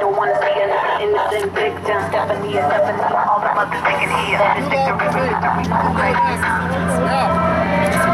don't wanna see an innocent victim. Stephanie, all the mothers taking here. That is victory. Yeah.